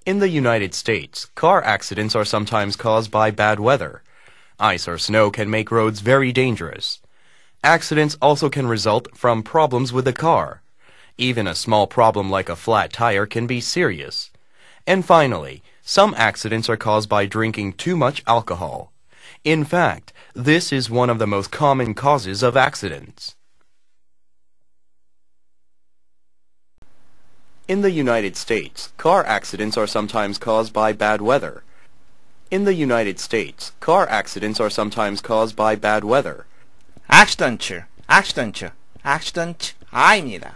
In the United States, car accidents are sometimes caused by bad weather. Ice or snow can make roads very dangerous. Accidents also can result from problems with the car. Even a small problem like a flat tire can be serious. And finally, some accidents are caused by drinking too much alcohol. In fact, this is one of the most common causes of accidents. In the United States, car accidents are sometimes caused by bad weather. In the United States, car accidents are sometimes caused by bad weather. accident, I입니다.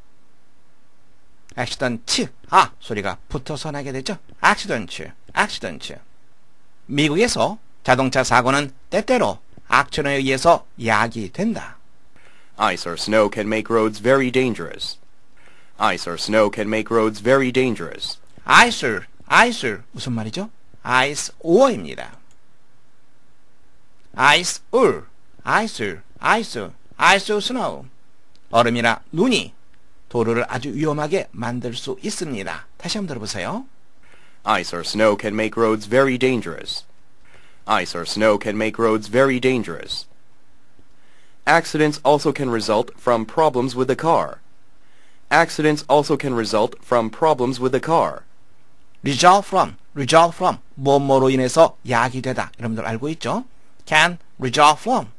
accident, 소리가 붙어서 나게 되죠. accident. 미국에서 자동차 사고는 때때로 악천후에 의해서 야기된다. Ice or snow can make roads very dangerous. Ice or snow can make roads very dangerous. ice 무슨 말이죠? ice ore입니다. ice snow. 얼음이나 눈이 도로를 아주 위험하게 만들 수 있습니다. 다시 한번 들어보세요. Ice or snow can make roads very dangerous. Ice or snow can make roads very dangerous. Accidents also can result from problems with the car. Accidents also can result from problems with the car. result from, 뭐뭐로 인해서 야기되다. 여러분들 알고 있죠? can result from.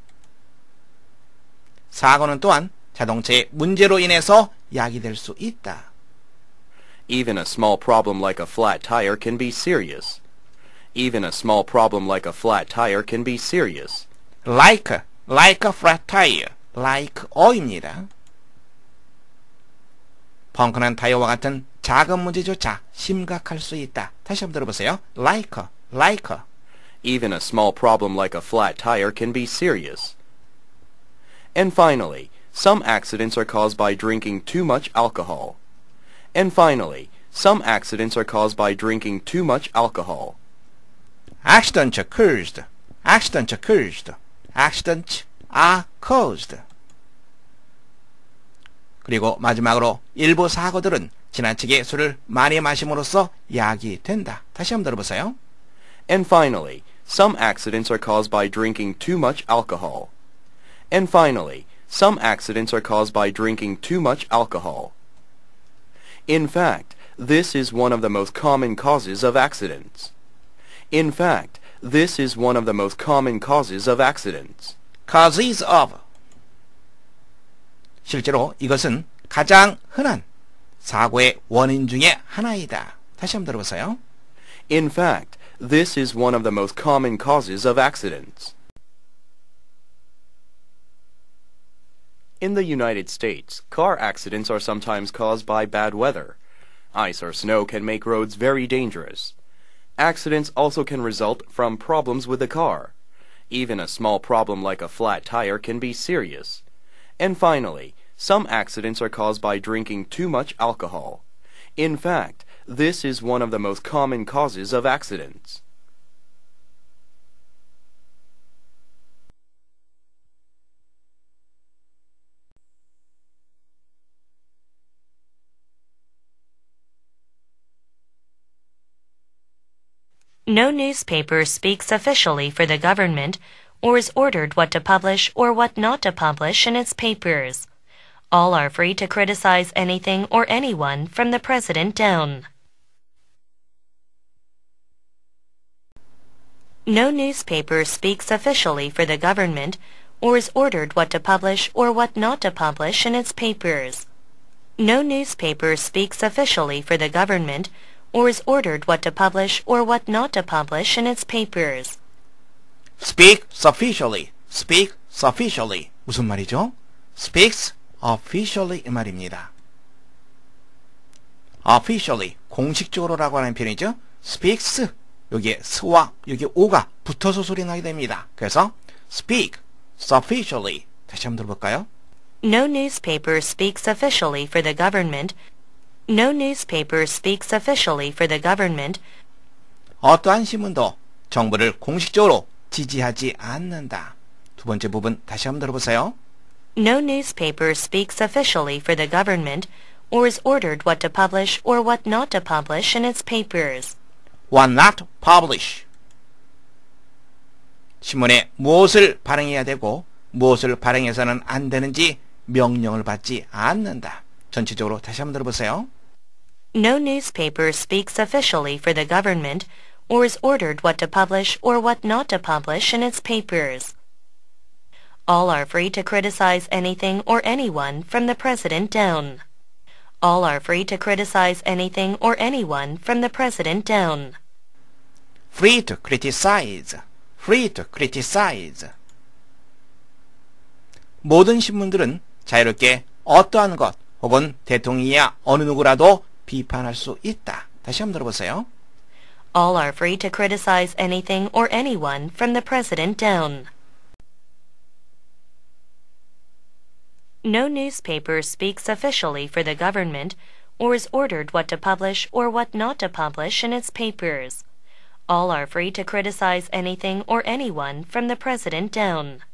사고는 또한 자동차의 문제로 인해서 야기될 수 있다. Even a small problem like a flat tire can be serious. Even a small problem like a flat tire can be serious. like a flat tire, like a입니다. 펑크난 타이어와 같은 작은 문제조차 심각할 수 있다. 다시 한번 들어보세요. like. Even a small problem like a flat tire can be serious. And finally, some accidents are caused by drinking too much alcohol. And finally, some accidents are caused by drinking too much alcohol. accidents are caused. accidents are caused. 그리고 마지막으로 일부 사고들은 지나치게 술을 많이 마심으로써 야기된다. 다시 한번 들어보세요. And finally, some accidents are caused by drinking too much alcohol. And finally, some accidents are caused by drinking too much alcohol. In fact, this is one of the most common causes of accidents. In fact, this is one of the most common causes of accidents. causes of. 실제로 이것은 가장 흔한 사고의 원인 중에 하나이다. 다시 한번 들어보세요. In fact, this is one of the most common causes of accidents. In the United States, car accidents are sometimes caused by bad weather. Ice or snow can make roads very dangerous. Accidents also can result from problems with the car. Even a small problem like a flat tire can be serious. And finally, some accidents are caused by drinking too much alcohol. In fact, this is one of the most common causes of accidents. No newspaper speaks officially for the government or is ordered what to publish or what not to publish in its papers. All are free to criticize anything or anyone from the president down. No newspaper speaks officially for the government or is ordered what to publish or what not to publish in its papers. No newspaper speaks officially for the government or is ordered what to publish or what not to publish in its papers. speak sufficiently. 무슨 말이죠? speaks officially 이 말입니다. officially 공식적으로라고 하는 표현이죠. speaks 여기에 s와 여기 o가 붙어서 소리 나게 됩니다. 그래서 speak sufficiently 다시 한번 들어볼까요? No newspaper speaks officially for the government. No newspaper speaks officially for the government. 어떠한 신문도 정부를 공식적으로 지지하지 않는다. 두 번째 부분 다시 한번 들어보세요. No newspaper speaks officially for the government or is ordered what to publish or what not to publish in its papers. What not publish. 신문에 무엇을 발행해야 되고 무엇을 발행해서는 안 되는지 명령을 받지 않는다. 전체적으로 다시 한번 들어보세요. No newspaper speaks officially for the government or is ordered what to publish or what not to publish in its papers. All are free to criticize anything or anyone from the president down. All are free to criticize anything or anyone from the president down. Free to criticize. Free to criticize. 모든 신문들은 자유롭게 어떠한 것 혹은 대통령이야 어느 누구라도 비판할 수 있다. 다시 한번 들어보세요. All are free to criticize anything or anyone from the president down. No newspaper speaks officially for the government or is ordered what to publish or what not to publish in its papers. All are free to criticize anything or anyone from the president down.